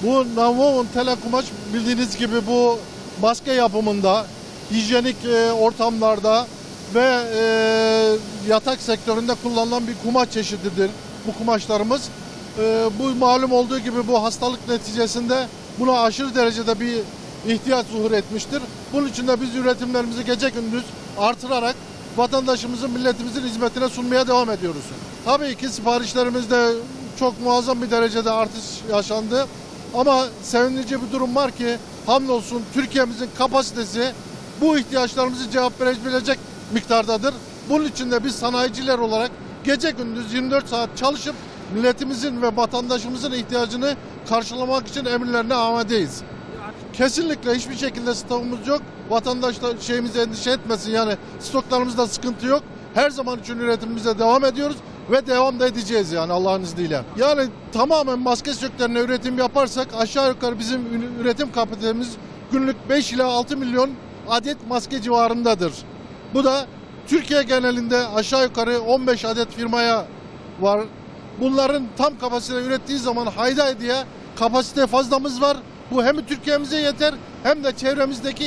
Bu navon telekumaş bildiğiniz gibi bu maske yapımında, hijyenik ortamlarda ve yatak sektöründe kullanılan bir kumaş çeşididir bu kumaşlarımız. Bu malum olduğu gibi bu hastalık neticesinde buna aşırı derecede bir ihtiyaç zuhur etmiştir. Bunun için de biz üretimlerimizi gece gündüz artırarak vatandaşımızın, milletimizin hizmetine sunmaya devam ediyoruz. Tabii ki siparişlerimizde çok muazzam bir derecede artış yaşandı. Ama sevindirici bir durum var ki hamdolsun Türkiye'mizin kapasitesi bu ihtiyaçlarımızı cevap verebilecek miktardadır. Bunun için de biz sanayiciler olarak gece gündüz 24 saat çalışıp milletimizin ve vatandaşımızın ihtiyacını karşılamak için emirlerine amadeyiz. Kesinlikle hiçbir şekilde stokumuz yok. Vatandaş da endişe etmesin, yani stoklarımızda sıkıntı yok. Her zaman için üretimimize devam ediyoruz ve devam da edeceğiz yani Allah'ın izniyle. Yani tamamen maske sektörüne üretim yaparsak aşağı yukarı bizim üretim kapasitemiz günlük 5 ila 6 milyon adet maske civarındadır. Bu da Türkiye genelinde aşağı yukarı 15 adet firmaya var. Bunların tam kapasite ürettiği zaman hayda diye kapasite fazlamız var. Bu hem Türkiye'mize yeter hem de çevremizdeki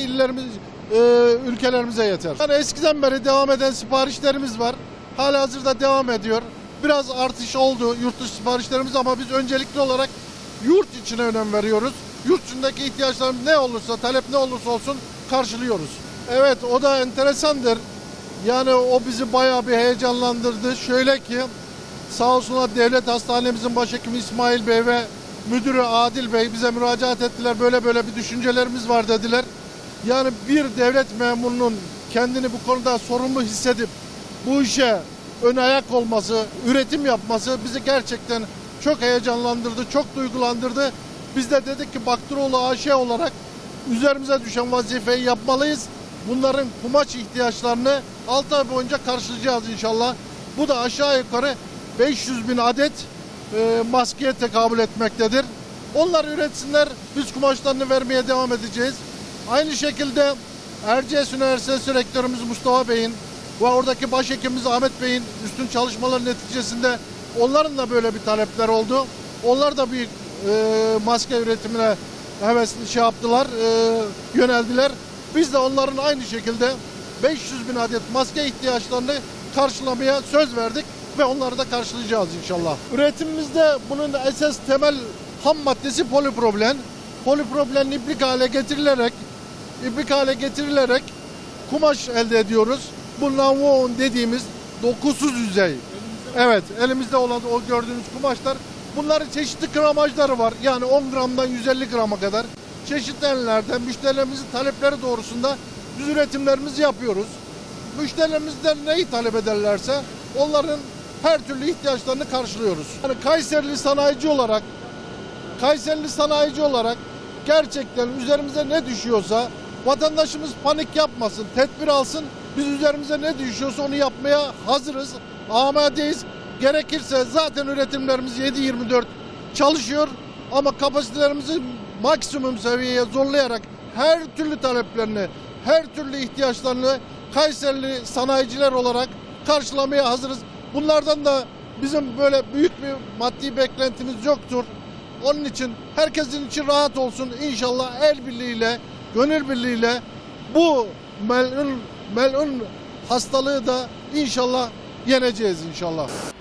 ülkelerimize yeter. Yani eskiden beri devam eden siparişlerimiz var. Halihazırda devam ediyor. Biraz artış oldu yurt dışı siparişlerimiz ama biz öncelikli olarak yurt içine önem veriyoruz. Yurt içindeki ihtiyaçlarımız ne olursa, talep ne olursa olsun karşılıyoruz. Evet, o da enteresandır. Yani o bizi bayağı bir heyecanlandırdı. Şöyle ki sağ olsunlar devlet hastanemizin başhekimi İsmail Bey ve müdürü Adil Bey bize müracaat ettiler. Böyle bir düşüncelerimiz var dediler. Yani bir devlet memurunun kendini bu konuda sorumlu hissedip bu işe ön ayak olması, üretim yapması bizi gerçekten çok heyecanlandırdı, çok duygulandırdı. Biz de dedik ki Baktıroğlu AŞ olarak üzerimize düşen vazifeyi yapmalıyız. Bunların kumaş ihtiyaçlarını 6 ay boyunca karşılayacağız inşallah. Bu da aşağı yukarı 500 bin adet maskeye tekabül etmektedir. Onlar üretsinler, biz kumaşlarını vermeye devam edeceğiz. Aynı şekilde Erciyes Üniversitesi Rektörümüz Mustafa Bey'in ve oradaki başhekimimiz Ahmet Bey'in üstün çalışmaları neticesinde onların da böyle bir talepler oldu. Onlar da bir maske üretimine yöneldiler. Biz de onların aynı şekilde 500 bin adet maske ihtiyaçlarını karşılamaya söz verdik ve onları da karşılayacağız inşallah. Üretimimizde bunun esas temel ham maddesi polipropilen. Polipropilen iplik hale getirilerek kumaş elde ediyoruz. Bu navon dediğimiz dokusuz yüzey. Evet, elimizde olan o gördüğünüz kumaşlar. Bunların çeşitli gramajları var. Yani 10 gramdan 150 grama kadar çeşitli enlerden müşterilerimizin talepleri doğrusunda biz üretimlerimizi yapıyoruz. Müşterilerimizden neyi talep ederlerse onların her türlü ihtiyaçlarını karşılıyoruz. Yani Kayserili sanayici olarak gerçekten üzerimize ne düşüyorsa vatandaşımız panik yapmasın, tedbir alsın. Biz üzerimize ne düşüyorsa onu yapmaya hazırız, amadeyiz. Gerekirse zaten üretimlerimiz 7/24 çalışıyor ama kapasitelerimizi maksimum seviyeye zorlayarak her türlü taleplerini, her türlü ihtiyaçlarını Kayserili sanayiciler olarak karşılamaya hazırız. Bunlardan da bizim böyle büyük bir maddi beklentimiz yoktur. Onun için herkesin içi rahat olsun. İnşallah el birliğiyle, gönül birliğiyle bu melun hastalığı da inşallah yeneceğiz inşallah.